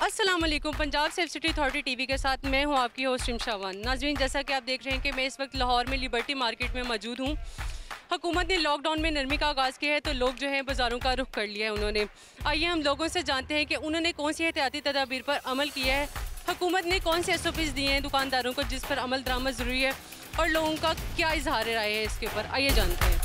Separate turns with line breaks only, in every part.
अस्सलाम वालेकुम। Punjab safe city authority TV के साथ मैं हूं आपकी होस्ट शावान। नाज़रीन, जैसा कि आप देख रहे हैं कि मैं इस वक्त लाहौर में लिबर्टी मार्केट में मौजूद हूं। हुकूमत ने लॉकडाउन में नरमी का आगाज़ किया है तो लोग जो हैं बाज़ारों का रुख कर लिया है उन्होंने। आइए हम लोगों से जानते हैं कि उन्होंने कौन सी एहतियाती तदाबीर पर अमल किया है, हुकूमत ने कौन से SOPs दिए हैं दुकानदारों को जिस पर अमल दरामद ज़रूरी है और लोगों का क्या इजहार राय है इसके ऊपर। आइए जानते हैं।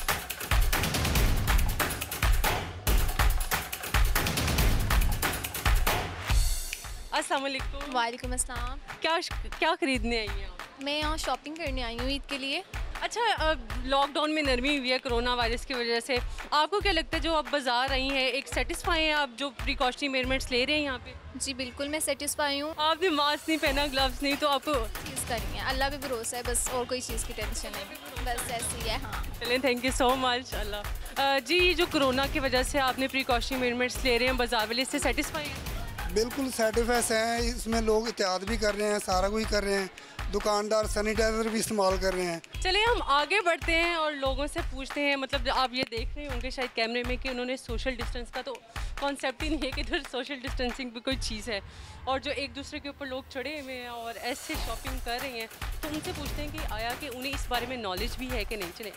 अस्सलाम वालेकुम।
वालेकुम अस्सलाम।
क्या खरीदने आई हैं आप?
मैं यहाँ शॉपिंग करने आई हूँ ईद के लिए।
अच्छा, लॉकडाउन में नरमी हुई है कोरोना वायरस की वजह से, आपको क्या लगता है जो आप बाजार आई हैं एक सेटिस्फाई हैं आप जो प्रिकॉशनरी मेजरमेंट्स ले रहे हैं यहाँ पे?
जी बिल्कुल, मैं सेटिस्फाई हूँ।
आपने मास्क नहीं पहना, ग्लव्स नहीं, तो आपको
चीज़ करनी है, अल्लाह पे भरोसा है बस, और कोई चीज़ की टेंशन नहीं, बस ऐसी है। हाँ
चलें, थैंक यू सो मच। अल्लाह जी, जो कोरोना की वजह से आपने प्रिकॉशनरी मेजरमेंट्स ले रहे हैं बाजार वाले, इससे सेटिस्फाई हैं?
बिल्कुल सेटिस्फाई हैं। इसमें लोग एहतियात भी कर रहे हैं, सारा कुछ कर रहे हैं, दुकानदार सैनिटाइज़र भी इस्तेमाल कर रहे हैं।
चलिए हम आगे बढ़ते हैं और लोगों से पूछते हैं। मतलब आप ये देख रहे होंगे शायद कैमरे में कि उन्होंने सोशल डिस्टेंस का तो कॉन्सेप्ट ही नहीं है कि इधर सोशल डिस्टेंसिंग भी कोई चीज़ है, और जो एक दूसरे के ऊपर लोग चढ़े हुए हैं और ऐसे शॉपिंग कर रहे हैं, तो उनसे पूछते हैं कि आया कि उन्हें इस बारे में नॉलेज भी है कि नहीं। चले,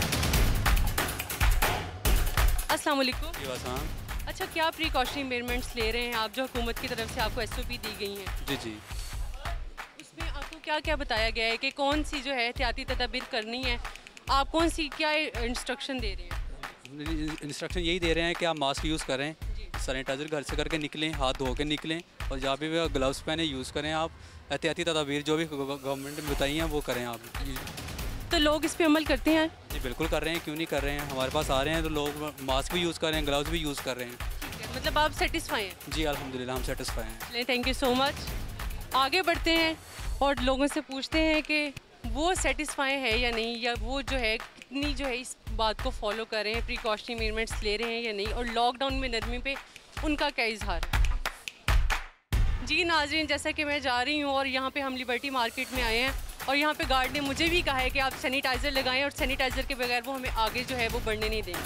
अस्सलाम वालेकुम। अच्छा, क्या प्रिकॉशनरी मेजरमेंट्स ले रहे हैं आप जो हुकूमत की तरफ से आपको SOP दी गई हैं?
जी जी,
उसमें आपको क्या क्या बताया गया है कि कौन सी जो है एहतियाती तदाबीर करनी है, आप कौन सी क्या इंस्ट्रक्शन दे रहे हैं?
इंस्ट्रक्शन यही दे रहे हैं कि आप मास्क यूज़ करें, सैनिटाइज़र घर से करके निकलें, हाथ धो के निकलें, और जहाँ पे भी ग्लव्स पहने यूज़ करें। आप एहतियाती तदाबीर जो भी गवर्नमेंट ने बताई हैं वो करें आप।
तो लोग इस पे अमल करते हैं?
जी बिल्कुल कर रहे हैं, क्यों नहीं कर रहे हैं। हमारे पास आ रहे हैं तो लोग मास्क भी यूज़ कर रहे हैं, ग्लव्स भी यूज़ कर रहे हैं।
ठीक है, मतलब आप सेटिस्फाई हैं?
जी अल्हम्दुलिल्लाह हम सेटिस्फाई हैं।
चलिए, थैंक यू सो मच। आगे बढ़ते हैं और लोगों से पूछते हैं कि वो सेटिस्फाई है या नहीं, या वो जो है कितनी जो है इस बात को फॉलो कर रहे हैं, प्रिकॉशनरी मेजरमेंट्स ले रहे हैं या नहीं, और लॉकडाउन में नरमी पे उनका क्या इजहार है। जी नाज़रीन, जैसा कि मैं जा रही हूँ और यहाँ पे हम लिबर्टी मार्केट में आए हैं और यहाँ पे गार्ड ने मुझे भी कहा है कि आप सैनिटाइज़र लगाएं और सैनिटाइज़र के बगैर वो हमें आगे जो है वो बढ़ने नहीं देंगे।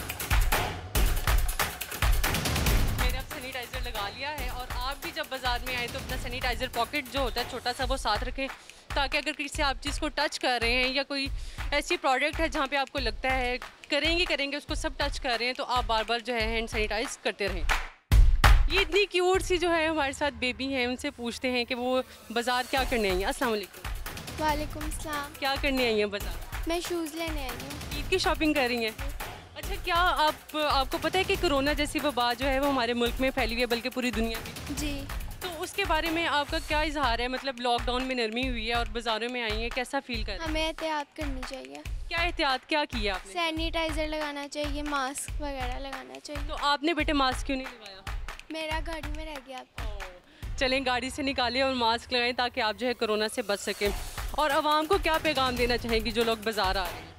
मैंने अब सैनिटाइज़र लगा लिया है, और आप भी जब बाज़ार में आए तो अपना सैनिटाइज़र पॉकेट जो होता है छोटा सा वो साथ रखें, ताकि अगर किसी आप चीज़ को टच कर रहे हैं या कोई ऐसी प्रोडक्ट है जहाँ पे आपको लगता है करेंगे उसको सब टच कर रहे हैं, तो आप बार बार जो है हैंड सैनिटाइज करते रहें। ये इतनी क्यूट सी जो है हमारे साथ बेबी हैं, उनसे पूछते हैं कि वो बाज़ार क्या करने आई हैं। अस्सलाम वालेकुम।
वालेकुम सलाम।
क्या करने आई हैं बाज़ार?
मैं शूज़ लेने आई हूँ।
ईद की शॉपिंग कर रही हैं? अच्छा, क्या आपको पता है कि कोरोना जैसी वबा जो है वो हमारे मुल्क में फैली हुई है, बल्कि पूरी दुनिया में?
जी।
तो उसके बारे में आपका क्या इजहार है? मतलब लॉकडाउन में नरमी हुई है और बाज़ारों में आई हैं, कैसा फील कर रहे हैं?
हमें एहतियात करनी चाहिए।
क्या एहतियात क्या किया आपने?
सैनिटाइज़र लगाना चाहिए, मास्क वगैरह लगाना चाहिए।
तो आपने बेटे मास्क क्यों नहीं लगाया?
मेरा गाड़ी में रह गया था।
चलें, गाड़ी से निकालें और मास्क लगाएं ताकि आप जो है कोरोना से बच सकें। और आवाम को क्या पैगाम देना चाहेंगी जो लोग बाज़ार आ रहे हैं?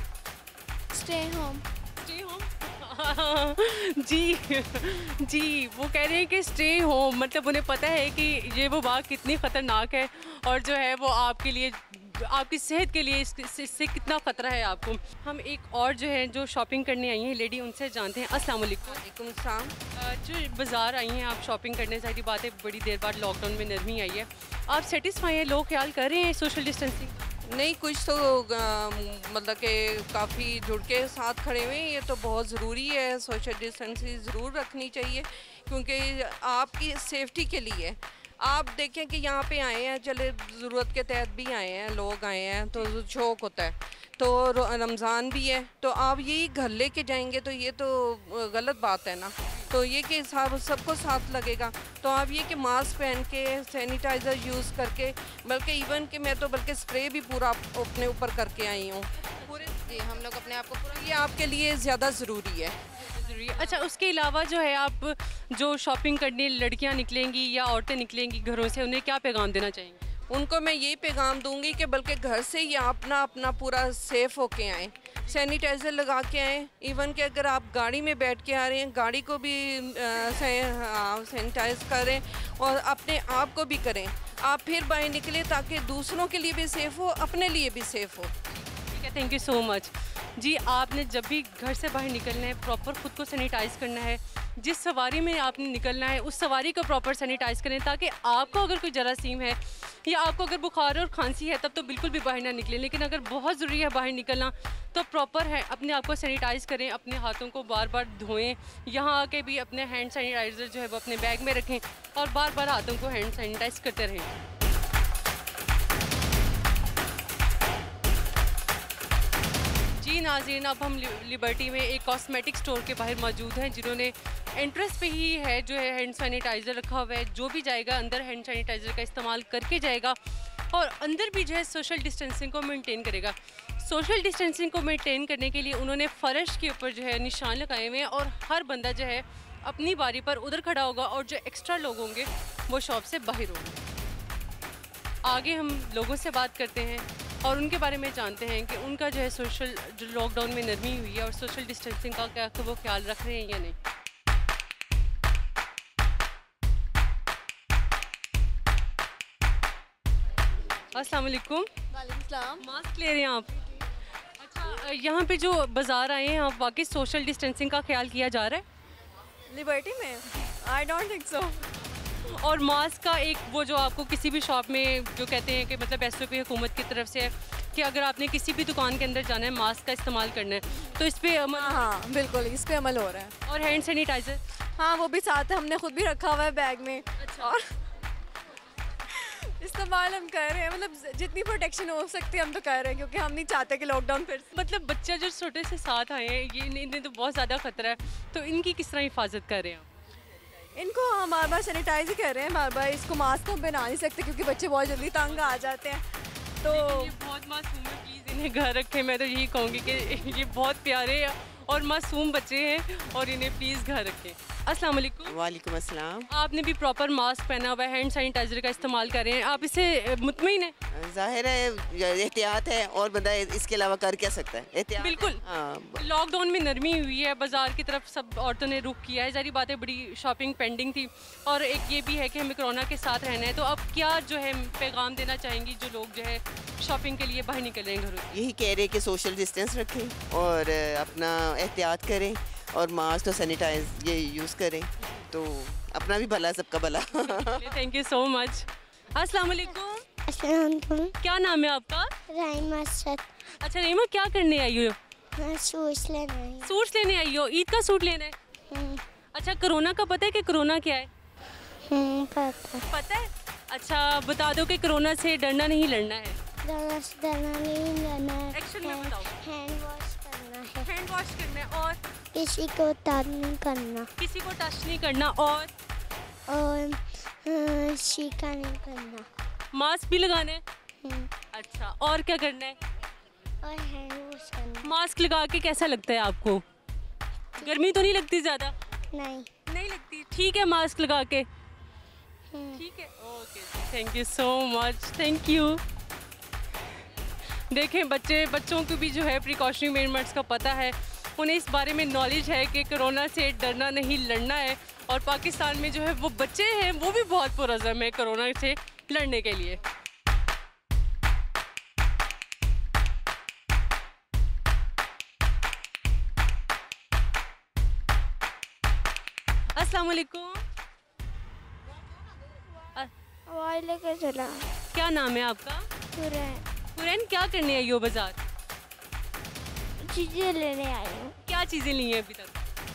Stay home.
स्टे होम जी जी, वो कह रहे हैं कि स्टे होम, मतलब उन्हें पता है कि ये वबा कितनी ख़तरनाक है और जो है वो आपके लिए, आपकी सेहत के लिए इससे कितना ख़तरा है आपको। हम एक और जो है जो शॉपिंग करने आई हैं लेडी, उनसे जानते हैं। अस्सलाम वालेकुम।
वालेकुम सलाम।
जो बाज़ार आई हैं आप शॉपिंग करने, सारी बात है बड़ी देर बाद लॉकडाउन में नरमी आई है, आप सेटिस्फाई हैं? लोग ख्याल कर रहे हैं सोशल डिस्टेंसिंग?
नहीं, कुछ तो मतलब कि काफ़ी जुड़ के साथ खड़े हुए हैं। ये तो बहुत ज़रूरी है, सोशल डिस्टेंसिंग ज़रूर रखनी चाहिए, क्योंकि आपकी सेफ्टी के लिए। आप देखें कि यहाँ पे आए हैं, चले ज़रूरत के तहत भी आए हैं, लोग आए हैं तो शौक होता है, तो रमज़ान भी है, तो आप यही घर लेके जाएंगे तो ये तो गलत बात है ना। तो ये कि सबको साथ लगेगा, तो आप ये कि मास्क पहन के सैनिटाइज़र यूज़ करके, बल्कि इवन कि मैं तो बल्कि स्प्रे भी पूरा अपने ऊपर करके आई हूँ पूरे। जी, हम लोग अपने आप को पूरा, ये आपके लिए ज़्यादा ज़रूरी है।
अच्छा, उसके अलावा जो है आप जो शॉपिंग करने लड़कियां निकलेंगी या औरतें निकलेंगी घरों से, उन्हें क्या पैगाम देना चाहेंगे?
उनको मैं यही पैगाम दूंगी कि बल्कि घर से ही अपना पूरा सेफ होके आएँ, सैनिटाइज़र लगा के आएँ। इवन कि अगर आप गाड़ी में बैठ के आ रहे हैं, गाड़ी को भी सैनिटाइज़ करें और अपने आप को भी करें। आप फिर बाहर निकले ताकि दूसरों के लिए भी सेफ़ हो, अपने लिए भी सेफ़ हो।
ठीक है, थैंक यू सो मच। जी आपने जब भी घर से बाहर निकलना है प्रॉपर खुद को सैनिटाइज़ करना है। जिस सवारी में आपने निकलना है उस सवारी को प्रॉपर सैनिटाइज़ करें, ताकि आपको अगर कोई जरासीम है या आपको अगर बुखार और खांसी है तब तो बिल्कुल भी बाहर ना निकलें। लेकिन अगर बहुत ज़रूरी है बाहर निकलना तो प्रॉपर है अपने आप को सैनिटाइज़ करें, अपने हाथों को बार बार धोएं। यहाँ आके भी अपने हैंड सैनिटाइज़र जो है वो अपने बैग में रखें और बार बार हाथों को हैंड सैनिटाइज़ करते रहें। जी नाज़रीन, अब हम लिबर्टी में एक कॉस्मेटिक स्टोर के बाहर मौजूद हैं जिन्होंने एंट्रेंस पे ही है जो है हैंड सैनिटाइज़र रखा हुआ है। जो भी जाएगा अंदर हैंड सैनिटाइज़र का इस्तेमाल करके जाएगा और अंदर भी जो है सोशल डिस्टेंसिंग को मेंटेन करेगा। सोशल डिस्टेंसिंग को मेंटेन करने के लिए उन्होंने फ़र्श के ऊपर जो है निशान लगाए हुए हैं और हर बंदा जो है अपनी बारी पर उधर खड़ा होगा और जो एक्स्ट्रा लोग होंगे वो शॉप से बाहर होंगे। आगे हम लोगों से बात करते हैं और उनके बारे में जानते हैं कि उनका जो है सोशल जो लॉकडाउन में नरमी हुई है और सोशल डिस्टेंसिंग का क्या वो ख्याल रख रहे हैं या नहीं। अस्सलाम वालेकुम।
वालेकुम सलाम।
मास्क ले रहे हैं आप? अच्छा, यहाँ पे जो बाज़ार आए हैं आप वाकई सोशल डिस्टेंसिंग का ख्याल किया जा रहा है
लिबर्टी में? I don't think so.
और मास्क का एक वो जो आपको किसी भी शॉप में जो कहते हैं कि मतलब SOP हुकूमत की तरफ से है कि अगर आपने किसी भी दुकान के अंदर जाना है मास्क का इस्तेमाल करना है, तो इस पे अमल?
हाँ बिल्कुल, इस पे अमल हो रहा है।
और हैंड सैनिटाइज़र?
हाँ वो भी साथ है, हमने खुद भी रखा हुआ है बैग में।
अच्छा।
और इस्तेमाल हम कर रहे हैं, मतलब जितनी प्रोटेक्शन हो सकती है हम तो कर रहे हैं, क्योंकि हम नहीं चाहते कि लॉकडाउन फिर
मतलब बच्चा जो छोटे से साथ आए हैं ये इन्हें तो बहुत ज़्यादा ख़तरा है, तो इनकी किस तरह हिफाजत कर रहे हैं आप?
इनको हम बार बार सैनिटाइज ही कर रहे हैं, बार बार इसको मास्क तो हम बना नहीं सकते क्योंकि बच्चे बहुत जल्दी तंग आ जाते हैं। तो
ये बहुत मासूम है, प्लीज़ इन्हें घर रखें। मैं तो यही कहूँगी कि ये बहुत प्यारे और मासूम बच्चे हैं और इन्हें प्लीज़ घर रखें। अस्सलाम वालेकुम।
वालेकुम अस्सलाम।
आपने भी प्रॉपर मास्क पहना हुआ है, हैंड सैनिटाइज़र का इस्तेमाल कर रहे हैं, आप इससे मुतमईन हैं?
जाहिर है एहतियात है और बंदा इसके अलावा कर क्या सकता है, एहतियात।
बिल्कुल।
हाँ।
लॉकडाउन में नरमी हुई है, बाज़ार की तरफ सब औरतों ने रुख किया है, सारी बातें बड़ी शॉपिंग पेंडिंग थी और एक ये भी है कि हमें कोरोना के साथ रहना है। तो अब क्या जो है पैगाम देना चाहेंगी जो लोग जो है शॉपिंग के लिए बाहर निकल रहे हैं घरों?
यही कह रहे कि सोशल डिस्टेंस रखें और अपना एहतियात करें और मास्क और सैनिटाइज ये यूज़ करें, तो अपना भी भला सबका भला।
Thank you so much. अस्सलाम वालेकुम।
अस्सलाम वालेकुम।
क्या नाम है आपका?
राइमा सद।
अच्छा रीमा, क्या करने आई हो?
मैं सूट लेना है।
सूट्स लेने आई हो? ईद का सूट लेना है? अच्छा, कोरोना का पता है कि कोरोना क्या है? पता है। अच्छा बता दो कि कोरोना से डरना नहीं लड़ना है।
डरना नहीं लड़ना है।
एक्शन में बताओ।
हैंड वॉश करना है।
हैंड वॉश करना है और
किसी को टच नहीं करना।
किसी को टच नहीं करना और
छींका नहीं करना।
मास्क भी लगाना है। अच्छा, और क्या करना है?
और हैंड वॉश करना।
मास्क लगा के कैसा लगता है आपको? गर्मी तो नहीं लगती ज़्यादा?
नहीं।
नहीं लगती। ठीक है, मास्क लगा के ठीक है। Okay, thank you so much. Thank you. देखें बच्चों को भी जो है प्रिकॉशनरी मेजर्स का पता है, उन्हें इस बारे में नॉलेज है कि कोरोना से डरना नहीं लड़ना है। और पाकिस्तान में जो है वो बच्चे हैं वो भी बहुत पुरज़म है कोरोना से लड़ने के लिए। अस्सलाम वालेकुम।
वालेकुम सलाम।
क्या नाम है आपका? हुरैन, क्या करने आई हो बाजार?
चीज़ें लेने आई हूँ।
क्या चीज़ें ली हैं अभी तक?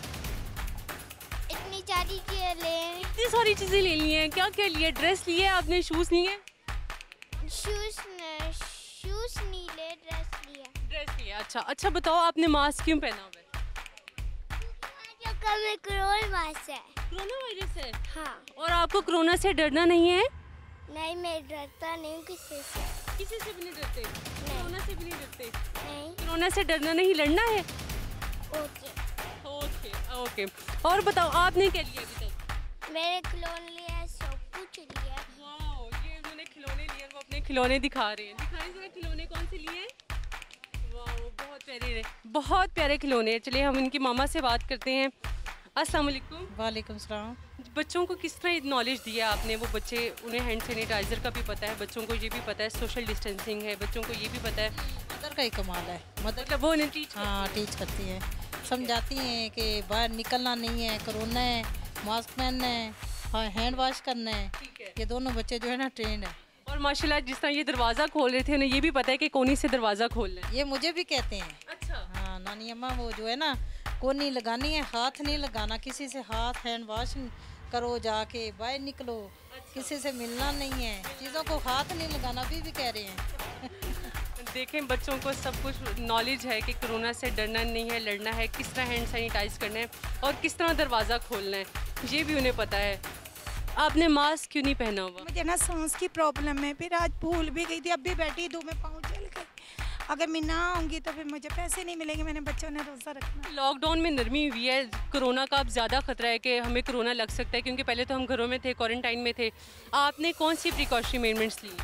इतनी सारी चीज़ें ले।
इतनी सारी चीज़ें ले ली हैं। क्या क्या लिए? ड्रेस लिए आपने? शूज़ लिए?
शूज़ नहीं ले, ड्रेस लिया।
ड्रेस लिया। अच्छा बताओ, आपने मास्क क्यों पहना हुआ है?
में कोरोना वायरस है।
कोरोना वायरस है?
हाँ।
और आपको कोरोना से डरना नहीं है?
नहीं, मैं डरता नहीं किसी से।
किसी से भी नहीं डरते? कोरोना से भी नहीं डरते?
नहीं।
कोरोना से डरना नहीं, लड़ना है।
Okay
okay. और बताओ, आपने क्या लिया अभी तक?
मेरे खिलौने लिया, सब कुछ लिया।
वाओ, ये उन्होंने खिलौने लिए, वो अपने खिलौने दिखा रहे हैं। दिखाएं जरा खिलौने कौन से लिए? वाओ, बहुत प्यारे खिलौने हैं। चलिए हम इनकी मामा से बात करते हैं। अस्सलाम वालेकुम।
वालेकुम सलाम।
बच्चों को किस तरह नॉलेज दिया आपने? वो बच्चे, उन्हें हैंड सैनिटाइज़र का भी पता है, बच्चों को ये भी पता है सोशल डिस्टेंसिंग है, बच्चों को ये भी पता है।
अगर का ही कमाल है।
मतलब वो उन्हें टीच
हाँ टीच करती हैं, समझाती हैं कि बाहर निकलना नहीं है, कोरोना है, मास्क पहनना है, हाँ हैंड वॉश करना है। ये दोनों बच्चे जो है ना ट्रेंड है।
और माशाल्लाह जिस तरह ये दरवाज़ा खोल रहे थे उन्हें ये भी पता है कि कोनी से दरवाज़ा खोलना है।
ये मुझे भी कहते हैं।
अच्छा।
हाँ नानी अम्मा वो जो है ना कोनी लगानी है, हाथ नहीं लगाना किसी से, हाथ हैंड वॉश करो, जाके बाहर निकलो। किसी से मिलना नहीं है, चीज़ों को हाथ नहीं लगाना भी कह रहे हैं।
देखें बच्चों को सब कुछ नॉलेज है कि कोरोना से डरना नहीं है, लड़ना है, किस तरह हैंड सैनिटाइज करना है और किस तरह दरवाज़ा खोलना है, ये भी उन्हें पता है। आपने मास्क क्यों नहीं पहना हुआ?
मुझे ना सांस की प्रॉब्लम है, फिर आज भूल भी गई थी, अब भी बैठी धूप में पाँव जल गए। अगर मैं ना आऊँगी तो फिर मुझे पैसे नहीं मिलेंगे, मैंने बच्चों ने रोज़ा रखना।
लॉकडाउन में नरमी हुई है, कोरोना का अब ज़्यादा खतरा है कि हमें कोरोना लग सकता है क्योंकि पहले तो हम घरों में थे, क्वारंटाइन में थे। आपने कौन सी प्रिकॉशनरी मेजरमेंट्स ली?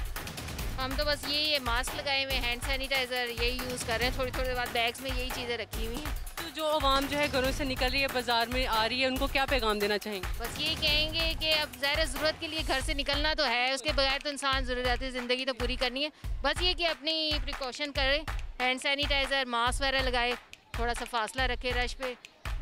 हम तो बस यही मास्क लगाए हुए, हैंड सैनिटाइज़र यही यूज़ कर रहे हैं, थोड़ी थोड़ी बाद बैग्स में यही चीज़ें रखी हुई हैं।
तो जो आवाम जो है घरों से निकल रही है, बाज़ार में आ रही है, उनको क्या पैगाम देना चाहेंगे?
बस यही कहेंगे कि अब ज़ाहिर ज़रूरत के लिए घर से निकलना तो है, उसके बगैर तो इंसान ज़रूरत ज़िंदगी तो पूरी करनी है। बस ये कि अपनी प्रिकॉशन करें, हैंड सैनिटाइज़र मास्क वगैरह लगाए, थोड़ा सा फासला रखे रश पे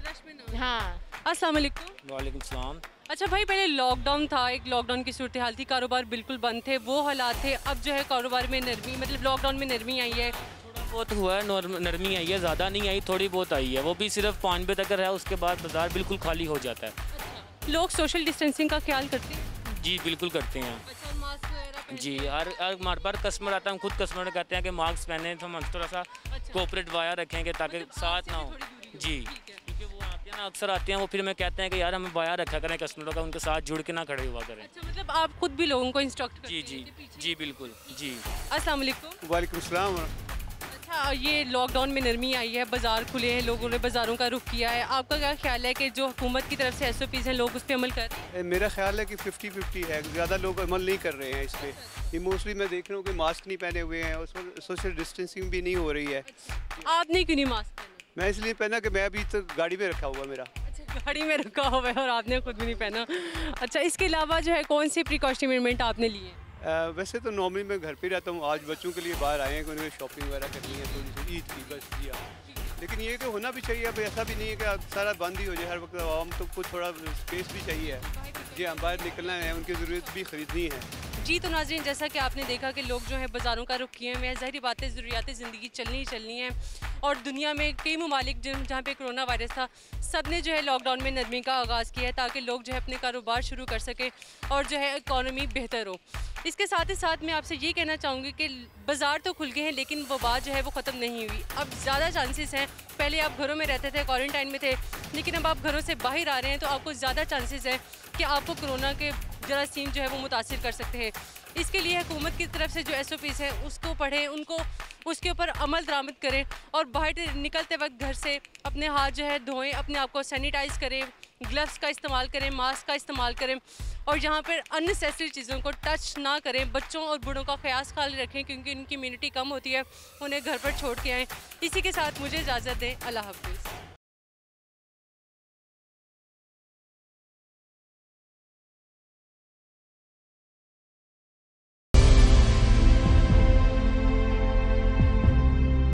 ना। हाँ
अस्सलाम वालेकुम।
वालेकुम सलाम।
अच्छा भाई, पहले लॉकडाउन था, एक लॉकडाउन की सूरत हाल थी, कारोबार बिल्कुल बंद थे, वो हालात थे। अब जो है कारोबार में नरमी, मतलब लॉकडाउन में नरमी आई है।
थोड़ा बहुत हुआ है, नरमी आई है, ज़्यादा नहीं आई, थोड़ी बहुत आई है, वो भी सिर्फ 5 बजे तक है, उसके बाद बाजार बिल्कुल खाली हो जाता है।
अच्छा। लोग सोशल डिस्टेंसिंग का ख्याल करते हैं?
जी बिल्कुल करते हैं।
अच्छा, मास्क वगैरह
जी हर हमारे पास कस्टमर आता है, हम खुद कस्टमर कहते हैं कि मास्क पहने, तो हम थोड़ा सा कोऑपरेट वाया रखेंगे ताकि साथ ना हो। जी क्योंकि वो आते हैं ना, अक्सर आते हैं, वो फिर हमें कहते हैं कि यार हमें वाया रखा करें कस्टमरों का, उनके साथ जुड़ के ना खड़े हुआ करें।
अच्छा, मतलब आप खुद भी लोगों को इंस्ट्रक्ट करते हैं?
जी बिल्कुल जी।
अस्सलाम वालेकुम।
वालेकुम सलाम।
अच्छा, ये लॉकडाउन में नरमी आई है, बाज़ार खुले हैं, लोगों ने बाज़ारों का रुख किया है, आपका क्या ख्याल है कि जो हुकूमत की तरफ से SOPs हैं लोग उस पर अमल कर रहे हैं?
मेरा ख्याल है कि 50-50 है, ज़्यादा लोग अमल नहीं कर रहे हैं इस पर। ये मोस्टली मैं देख रहा हूँ कि मास्क नहीं पहने हुए हैं और सोशल डिस्टेंसिंग भी नहीं हो रही है।
आपने क्यों नहीं मास्क पहना?
मैं इसलिए पहना कि मैं अभी तो गाड़ी में रखा हुआ मेरा।
अच्छा, गाड़ी में रखा हुआ है और आपने खुद भी नहीं पहना। अच्छा, इसके अलावा जो है कौन सी प्रिकॉशनरी मेजरमेंट आपने लिए?
वैसे तो नॉर्मली मैं घर पे रहता हूँ, आज बच्चों के लिए बाहर आए हैं कि उन्हें शॉपिंग वगैरह करनी है थोड़ी सी ईद की, बस किया। लेकिन ये कि होना भी चाहिए, अब ऐसा भी नहीं है कि अब सारा बंद ही हो जाए हर वक्त, आवाम तो कुछ थोड़ा स्पेस भी चाहिए। जी हम बाहर निकलना है, उनकी ज़रूरत भी ख़रीदनी है।
जी तो नाज़रीन, जैसा कि आपने देखा कि लोग जो है बाज़ारों का रुख किए हुए हैं, ज़ाहिर बात है ज़रूरियात ज़िंदगी चलनी ही चलनी है। और दुनिया में कई ममालिक जहाँ पे कोरोना वायरस था, सब ने जो है लॉकडाउन में नरमी का आगाज़ किया है ताकि लोग जो है अपने कारोबार शुरू कर सकें और जो है इकॉनमी बेहतर हो। इसके साथ ही साथ मैं आपसे ये कहना चाहूँगी कि बाज़ार तो खुल गए हैं लेकिन वबा जो है वो ख़त्म नहीं हुई। अब ज़्यादा चांसेस हैं, पहले आप घरों में रहते थे, क्वारंटाइन में थे, लेकिन अब आप घरों से बाहर आ रहे हैं तो आपको ज़्यादा चांसेस है कि आपको कोरोना के जरासीम जो है वो मुतासिर कर सकते हैं। इसके लिए हुकूमत की तरफ से जो SOPs है उसको पढ़ें, उनको उसके ऊपर अमल दरामद करें और बाहर निकलते वक्त घर से अपने हाथ जो है धोएं, अपने आप को सैनिटाइज़ करें, ग्लव्स का इस्तेमाल करें, मास्क का इस्तेमाल करें और यहाँ पर अननेसेसरी चीज़ों को टच ना करें। बच्चों और बूढ़ों का ख्याल रखें क्योंकि उनकी इम्यूनिटी कम होती है, उन्हें घर पर छोड़ के आएँ। इसी के साथ मुझे इजाज़त दें, अल्लाह हाफ़िज़।